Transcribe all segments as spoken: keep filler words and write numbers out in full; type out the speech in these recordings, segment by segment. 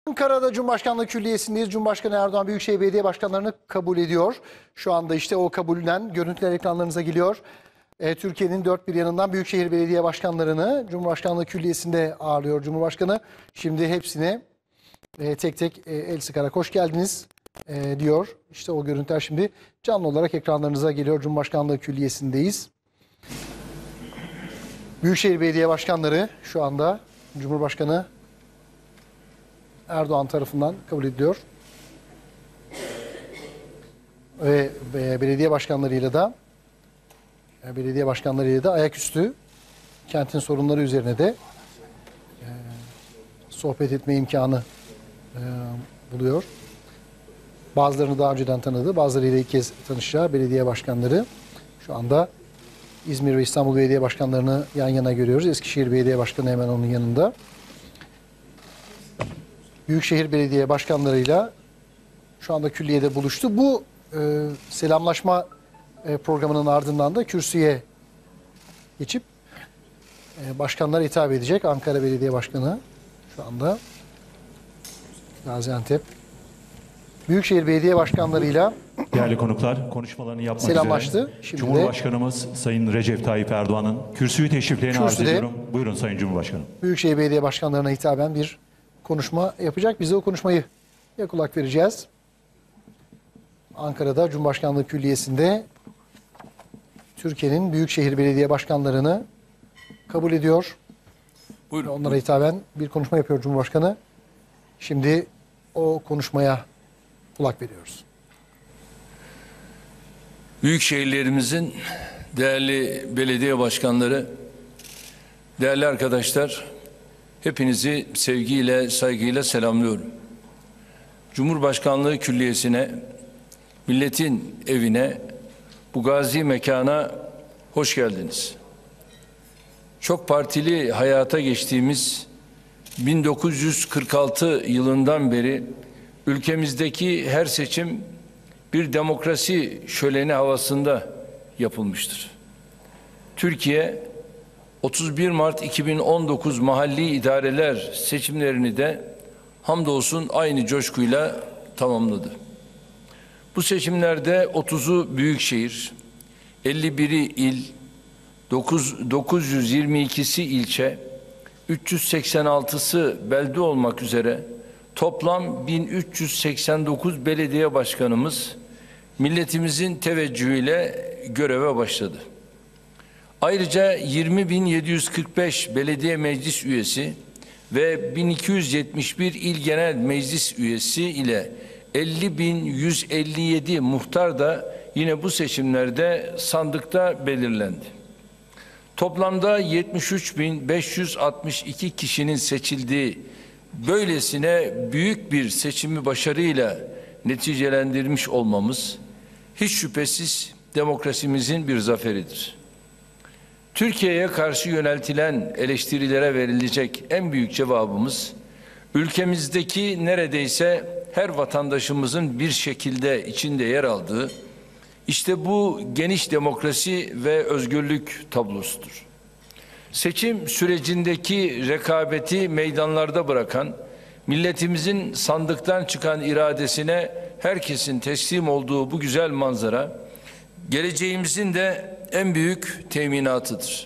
Ankara'da Cumhurbaşkanlığı Külliyesi'ndeyiz. Cumhurbaşkanı Erdoğan Büyükşehir Belediye Başkanlarını kabul ediyor. Şu anda işte o kabulden görüntüler ekranlarınıza geliyor. E, Türkiye'nin dört bir yanından Büyükşehir Belediye Başkanlarını Cumhurbaşkanlığı Külliyesi'nde ağırlıyor Cumhurbaşkanı. Şimdi hepsine e, tek tek e, el sıkarak hoş geldiniz e, diyor. İşte o görüntüler şimdi canlı olarak ekranlarınıza geliyor. Cumhurbaşkanlığı Külliyesi'ndeyiz. Büyükşehir Belediye Başkanları şu anda Cumhurbaşkanı Erdoğan tarafından kabul ediliyor. Ve, ve belediye başkanlarıyla da belediye başkanlarıyla da ayaküstü kentin sorunları üzerine de e, sohbet etme imkanı e, buluyor. Bazılarını daha önceden tanıdı, bazılarıyla ilk kez tanışacağı belediye başkanları. Şu anda İzmir ve İstanbul Belediye Başkanlarını yan yana görüyoruz. Eskişehir Belediye Başkanı hemen onun yanında. Büyükşehir Belediye Başkanlarıyla şu anda külliyede buluştu. Bu e, selamlaşma e, programının ardından da kürsüye geçip e, başkanlara hitap edecek. Ankara Belediye Başkanı şu anda Gaziantep. Büyükşehir Belediye Başkanlarıyla değerli konuklar konuşmalarını yapmak selamlaştı. üzere Şimdi Cumhurbaşkanımız Sayın Recep Tayyip Erdoğan'ın kürsüyü teşriflerini arz Kürsüde, ediyorum. Buyurun Sayın Cumhurbaşkanım. Büyükşehir Belediye Başkanlarına hitaben bir konuşma yapacak. Biz de o konuşmayı ya kulak vereceğiz. Ankara'da Cumhurbaşkanlığı Külliyesi'nde Türkiye'nin Büyükşehir Belediye Başkanlarını kabul ediyor. Buyurun. Onlara hitaben bir konuşma yapıyor Cumhurbaşkanı. Şimdi o konuşmaya kulak veriyoruz. Büyük şehirlerimizin değerli belediye başkanları, değerli arkadaşlar, hepinizi sevgiyle, saygıyla selamlıyorum. Cumhurbaşkanlığı Külliyesi'ne, milletin evine, bu gazi mekana hoş geldiniz. Çok partili hayata geçtiğimiz bin dokuz yüz kırk altı yılından beri ülkemizdeki her seçim bir demokrasi şöleni havasında yapılmıştır. Türkiye otuz bir Mart iki bin on dokuz mahalli idareler seçimlerini de hamdolsun aynı coşkuyla tamamladı. Bu seçimlerde otuzu büyükşehir, elli biri il, dokuz yüz yirmi ikisi ilçe, üç yüz seksen altısı belde olmak üzere toplam bin üç yüz seksen dokuz belediye başkanımız milletimizin teveccühüyle göreve başladı. Ayrıca yirmi bin yedi yüz kırk beş belediye meclis üyesi ve bin iki yüz yetmiş bir il genel meclis üyesi ile elli bin yüz elli yedi muhtar da yine bu seçimlerde sandıkta belirlendi. Toplamda yetmiş üç bin beş yüz altmış iki kişinin seçildiği böylesine büyük bir seçimi başarıyla neticelendirmiş olmamız hiç şüphesiz demokrasimizin bir zaferidir. Türkiye'ye karşı yöneltilen eleştirilere verilecek en büyük cevabımız, ülkemizdeki neredeyse her vatandaşımızın bir şekilde içinde yer aldığı, işte bu geniş demokrasi ve özgürlük tablosudur. Seçim sürecindeki rekabeti meydanlarda bırakan, milletimizin sandıktan çıkan iradesine herkesin teslim olduğu bu güzel manzara, geleceğimizin de en büyük teminatıdır.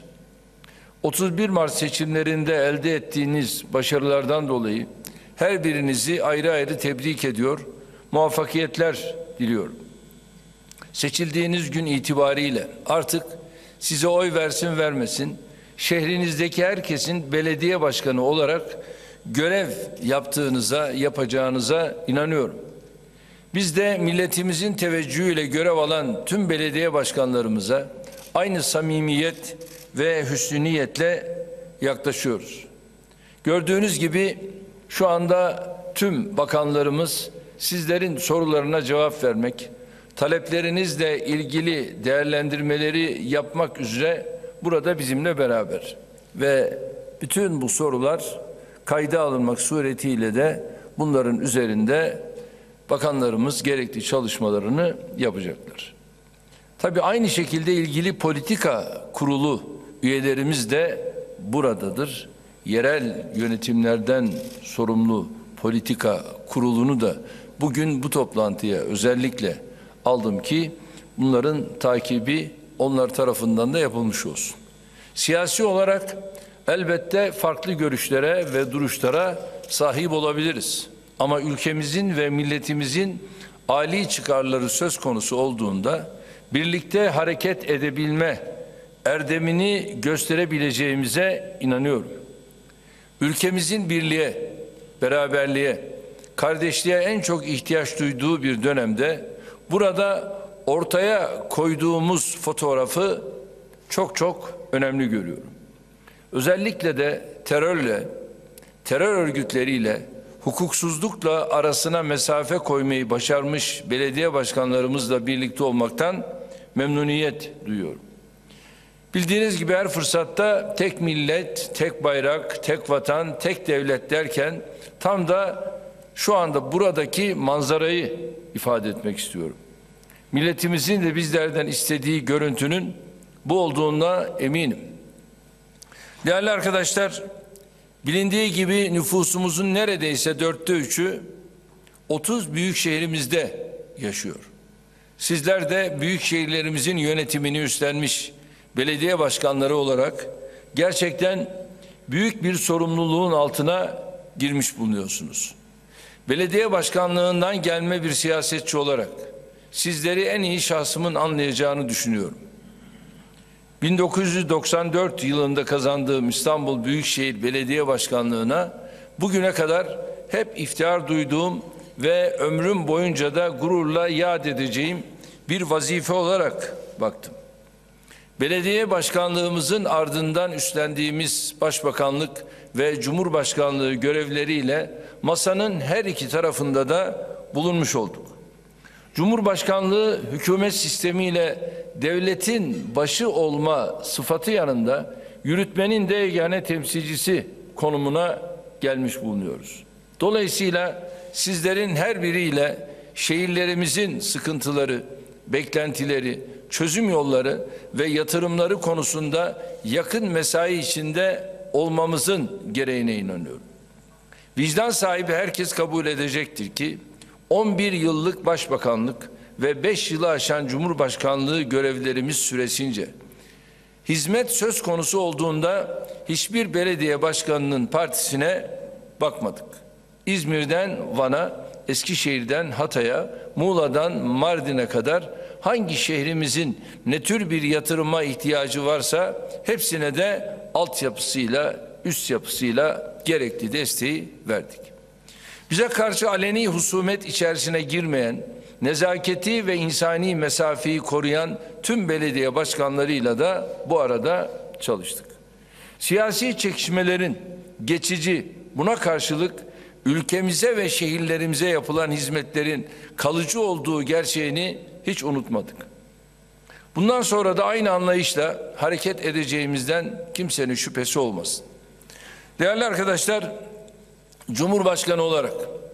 otuz bir Mart seçimlerinde elde ettiğiniz başarılardan dolayı her birinizi ayrı ayrı tebrik ediyor, muvaffakiyetler diliyorum. Seçildiğiniz gün itibariyle artık size oy versin vermesin, şehrinizdeki herkesin belediye başkanı olarak görev yaptığınıza, yapacağınıza inanıyorum. Biz de milletimizin teveccühüyle görev alan tüm belediye başkanlarımıza aynı samimiyet ve hüsnü niyetle yaklaşıyoruz. Gördüğünüz gibi şu anda tüm bakanlarımız sizlerin sorularına cevap vermek, taleplerinizle ilgili değerlendirmeleri yapmak üzere burada bizimle beraber ve bütün bu sorular kayda alınmak suretiyle de bunların üzerinde bakanlarımız gerekli çalışmalarını yapacaklar. Tabii aynı şekilde ilgili politika kurulu üyelerimiz de buradadır. Yerel yönetimlerden sorumlu Politika Kurulu'nu da bugün bu toplantıya özellikle aldım ki bunların takibi onlar tarafından da yapılmış olsun. Siyasi olarak elbette farklı görüşlere ve duruşlara sahip olabiliriz. Ama ülkemizin ve milletimizin âli çıkarları söz konusu olduğunda birlikte hareket edebilme erdemini gösterebileceğimize inanıyorum. Ülkemizin birliğe, beraberliğe, kardeşliğe en çok ihtiyaç duyduğu bir dönemde burada ortaya koyduğumuz fotoğrafı çok çok önemli görüyorum. Özellikle de terörle, terör örgütleriyle, hukuksuzlukla arasına mesafe koymayı başarmış belediye başkanlarımızla birlikte olmaktan memnuniyet duyuyorum. Bildiğiniz gibi her fırsatta tek millet, tek bayrak, tek vatan, tek devlet derken tam da şu anda buradaki manzarayı ifade etmek istiyorum. Milletimizin de bizlerden istediği görüntünün bu olduğuna eminim. Değerli arkadaşlar, bilindiği gibi nüfusumuzun neredeyse dörtte üçü otuz büyük şehrimizde yaşıyor. Sizler de büyük şehirlerimizin yönetimini üstlenmiş belediye başkanları olarak gerçekten büyük bir sorumluluğun altına girmiş bulunuyorsunuz. Belediye başkanlığından gelme bir siyasetçi olarak sizleri en iyi şahsımın anlayacağını düşünüyorum. bin dokuz yüz doksan dört yılında kazandığım İstanbul Büyükşehir Belediye Başkanlığı'na bugüne kadar hep iftihar duyduğum ve ömrüm boyunca da gururla yad edeceğim bir vazife olarak baktım. Belediye başkanlığımızın ardından üstlendiğimiz başbakanlık ve cumhurbaşkanlığı görevleriyle masanın her iki tarafında da bulunmuş olduk. Cumhurbaşkanlığı hükümet sistemiyle devletin başı olma sıfatı yanında yürütmenin de yegane temsilcisi konumuna gelmiş bulunuyoruz. Dolayısıyla sizlerin her biriyle şehirlerimizin sıkıntıları, beklentileri, çözüm yolları ve yatırımları konusunda yakın mesai içinde olmamızın gereğine inanıyorum. Vicdan sahibi herkes kabul edecektir ki on bir yıllık başbakanlık ve beş yılı aşan cumhurbaşkanlığı görevlerimiz süresince hizmet söz konusu olduğunda hiçbir belediye başkanının partisine bakmadık. İzmir'den Van'a, Eskişehir'den Hatay'a, Muğla'dan Mardin'e kadar hangi şehrimizin ne tür bir yatırıma ihtiyacı varsa hepsine de altyapısıyla, üst yapısıyla gerekli desteği verdik. Bize karşı aleni husumet içerisine girmeyen, nezaketi ve insani mesafeyi koruyan tüm belediye başkanlarıyla da bu arada çalıştık. Siyasi çekişmelerin geçici, buna karşılık ülkemize ve şehirlerimize yapılan hizmetlerin kalıcı olduğu gerçeğini hiç unutmadık. Bundan sonra da aynı anlayışla hareket edeceğimizden kimsenin şüphesi olmasın. Değerli arkadaşlar, Cumhurbaşkanı olarak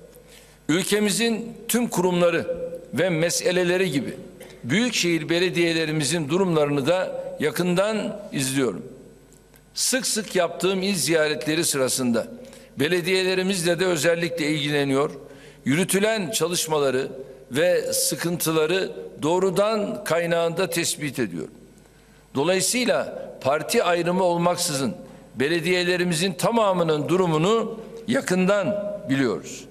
ülkemizin tüm kurumları ve meseleleri gibi büyükşehir belediyelerimizin durumlarını da yakından izliyorum. Sık sık yaptığım il ziyaretleri sırasında belediyelerimizle de özellikle ilgileniyor, yürütülen çalışmaları ve sıkıntıları doğrudan kaynağında tespit ediyorum. Dolayısıyla parti ayrımı olmaksızın belediyelerimizin tamamının durumunu yakından biliyoruz.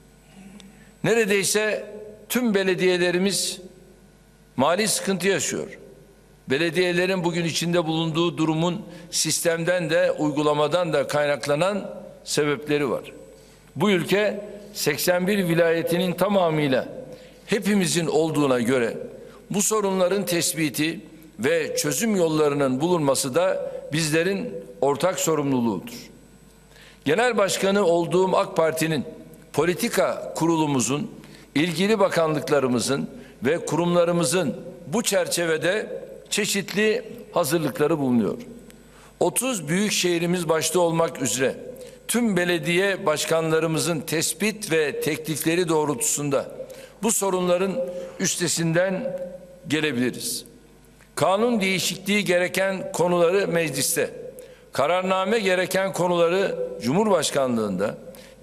Neredeyse tüm belediyelerimiz mali sıkıntı yaşıyor. Belediyelerin bugün içinde bulunduğu durumun sistemden de uygulamadan da kaynaklanan sebepleri var. Bu ülke seksen bir vilayetinin tamamıyla hepimizin olduğuna göre bu sorunların tespiti ve çözüm yollarının bulunması da bizlerin ortak sorumluluğudur. Genel başkanı olduğum AK Parti'nin politika kurulumuzun, ilgili bakanlıklarımızın ve kurumlarımızın bu çerçevede çeşitli hazırlıkları bulunuyor. otuz büyük şehrimiz başta olmak üzere tüm belediye başkanlarımızın tespit ve teklifleri doğrultusunda bu sorunların üstesinden gelebiliriz. Kanun değişikliği gereken konuları mecliste, kararname gereken konuları Cumhurbaşkanlığında,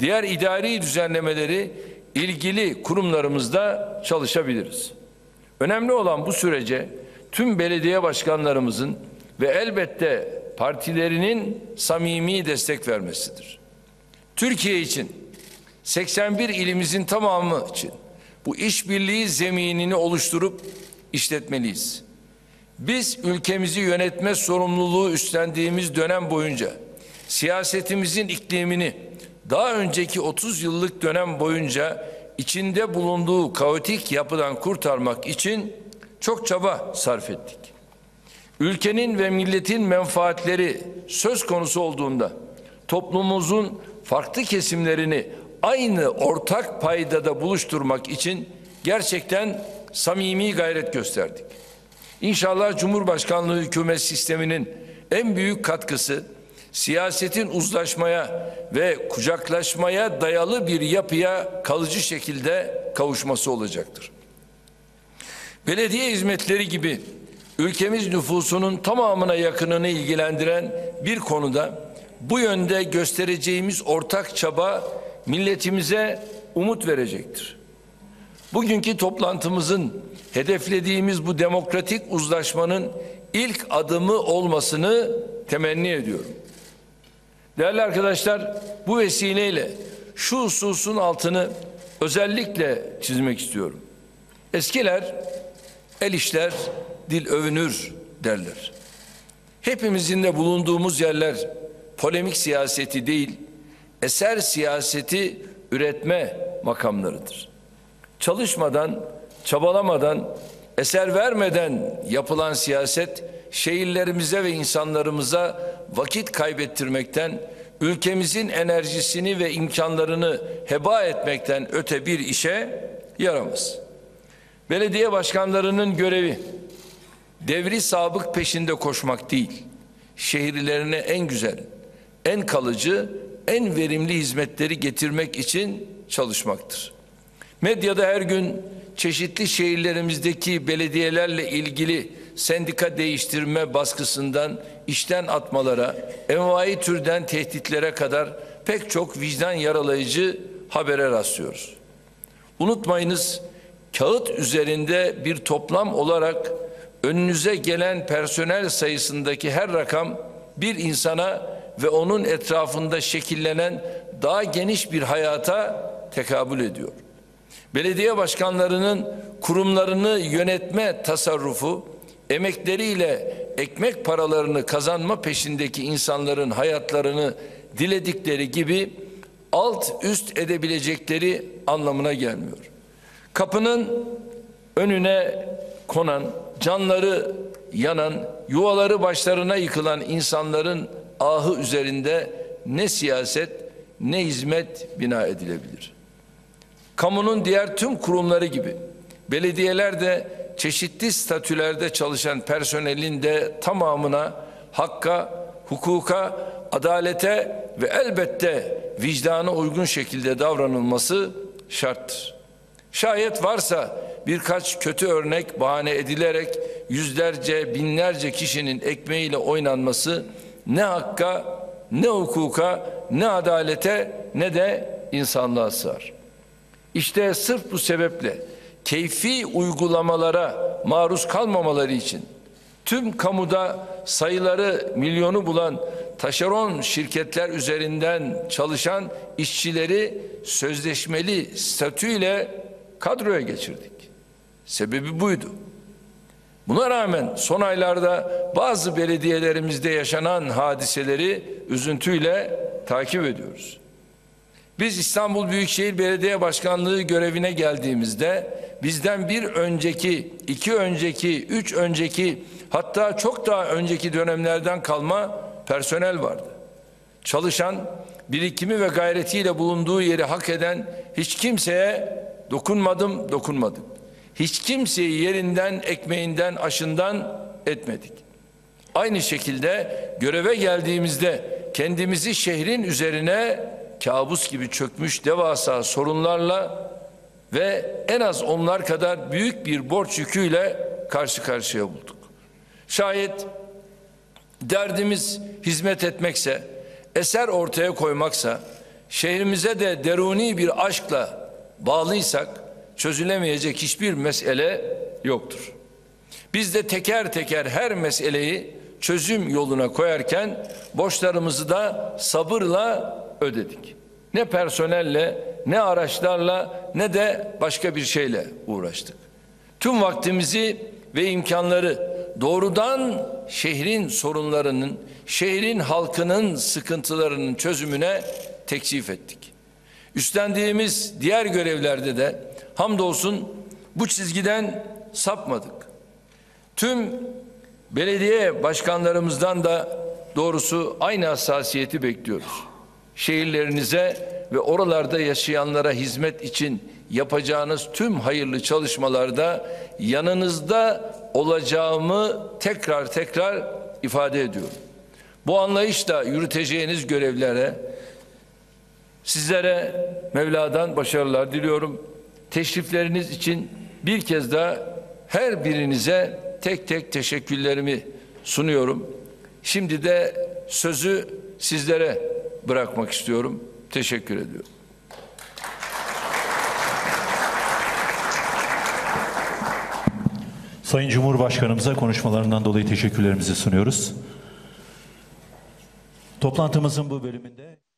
diğer idari düzenlemeleri ilgili kurumlarımızda çalışabiliriz. Önemli olan bu sürece tüm belediye başkanlarımızın ve elbette partilerinin samimi destek vermesidir. Türkiye için, seksen bir ilimizin tamamı için bu işbirliği zeminini oluşturup işletmeliyiz. Biz ülkemizi yönetme sorumluluğu üstlendiğimiz dönem boyunca siyasetimizin iklimini daha önceki otuz yıllık dönem boyunca içinde bulunduğu kaotik yapıdan kurtarmak için çok çaba sarf ettik. Ülkenin ve milletin menfaatleri söz konusu olduğunda toplumumuzun farklı kesimlerini aynı ortak paydada buluşturmak için gerçekten samimi gayret gösterdik. İnşallah Cumhurbaşkanlığı hükümet sisteminin en büyük katkısı siyasetin uzlaşmaya ve kucaklaşmaya dayalı bir yapıya kalıcı şekilde kavuşması olacaktır. Belediye hizmetleri gibi ülkemiz nüfusunun tamamına yakınını ilgilendiren bir konuda bu yönde göstereceğimiz ortak çaba milletimize umut verecektir. Bugünkü toplantımızın hedeflediğimiz bu demokratik uzlaşmanın ilk adımı olmasını temenni ediyorum. Değerli arkadaşlar, bu vesileyle şu hususun altını özellikle çizmek istiyorum. Eskiler el işler, dil övünür derler. Hepimizin de bulunduğumuz yerler polemik siyaseti değil, eser siyaseti üretme makamlarıdır. Çalışmadan, çabalamadan, eser vermeden yapılan siyaset şehirlerimize ve insanlarımıza vakit kaybettirmekten, ülkemizin enerjisini ve imkanlarını heba etmekten öte bir işe yaramaz. Belediye başkanlarının görevi devri sabık peşinde koşmak değil, şehirlerine en güzel, en kalıcı, en verimli hizmetleri getirmek için çalışmaktır. Medyada her gün çeşitli şehirlerimizdeki belediyelerle ilgili sendika değiştirme baskısından işten atmalara, envai türden tehditlere kadar pek çok vicdan yaralayıcı habere rastlıyoruz. Unutmayınız, kağıt üzerinde bir toplam olarak önünüze gelen personel sayısındaki her rakam bir insana ve onun etrafında şekillenen daha geniş bir hayata tekabül ediyor. Belediye başkanlarının kurumlarını yönetme tasarrufu, emekleriyle ekmek paralarını kazanma peşindeki insanların hayatlarını diledikleri gibi alt üst edebilecekleri anlamına gelmiyor. Kapının önüne konan, canları yanan, yuvaları başlarına yıkılan insanların ahı üzerinde ne siyaset ne hizmet bina edilebilir. Kamunun diğer tüm kurumları gibi belediyeler de çeşitli statülerde çalışan personelin de tamamına hakka, hukuka, adalete ve elbette vicdana uygun şekilde davranılması şarttır. Şayet varsa birkaç kötü örnek bahane edilerek yüzlerce, binlerce kişinin ekmeğiyle oynanması ne hakka, ne hukuka, ne adalete, ne de insanlığa sığar. İşte sırf bu sebeple keyfi uygulamalara maruz kalmamaları için tüm kamuda sayıları milyonu bulan taşeron şirketler üzerinden çalışan işçileri sözleşmeli statüyle kadroya geçirdik. Sebebi buydu. Buna rağmen son aylarda bazı belediyelerimizde yaşanan hadiseleri üzüntüyle takip ediyoruz. Biz İstanbul Büyükşehir Belediye Başkanlığı görevine geldiğimizde bizden bir önceki, iki önceki, üç önceki, hatta çok daha önceki dönemlerden kalma personel vardı. Çalışan, birikimi ve gayretiyle bulunduğu yeri hak eden hiç kimseye dokunmadım, dokunmadık. Hiç kimseyi yerinden, ekmeğinden, aşından etmedik. Aynı şekilde göreve geldiğimizde kendimizi şehrin üzerine kabus gibi çökmüş devasa sorunlarla ve en az onlar kadar büyük bir borç yüküyle karşı karşıya bulduk. Şayet derdimiz hizmet etmekse, eser ortaya koymaksa, şehrimize de deruni bir aşkla bağlıysak çözülemeyecek hiçbir mesele yoktur. Biz de teker teker her meseleyi çözüm yoluna koyarken borçlarımızı da sabırla ödedik. Ne personelle, ne araçlarla, ne de başka bir şeyle uğraştık. Tüm vaktimizi ve imkanları doğrudan şehrin sorunlarının, şehrin halkının sıkıntılarının çözümüne teksif ettik. Üstlendiğimiz diğer görevlerde de hamdolsun bu çizgiden sapmadık. Tüm belediye başkanlarımızdan da doğrusu aynı hassasiyeti bekliyoruz. Şehirlerinize ve oralarda yaşayanlara hizmet için yapacağınız tüm hayırlı çalışmalarda yanınızda olacağımı tekrar tekrar ifade ediyorum. Bu anlayışla yürüteceğiniz görevlere sizlere Mevla'dan başarılar diliyorum. Teşrifleriniz için bir kez daha her birinize tek tek teşekkürlerimi sunuyorum. Şimdi de sözü sizlere bırakmak istiyorum. Teşekkür ediyorum. Sayın Cumhurbaşkanımıza konuşmalarından dolayı teşekkürlerimizi sunuyoruz. Toplantımızın bu bölümünde